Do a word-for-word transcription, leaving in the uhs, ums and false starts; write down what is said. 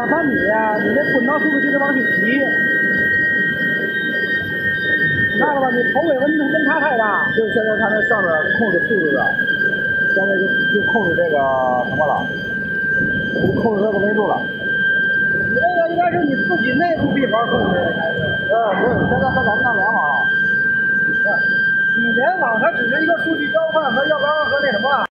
两三米，你这滚刀速度就得往起提。你看了吧？你头尾温度温差太大。 就是现在它那上面控制速度的，现在就就控制这个什么了，就控制这个温度了。 你这个应该是你自己内部闭环控制的，还是？ 呃，不是，现在和咱们那联网了。 你联网它只是一个数据交换和要不然和那什么。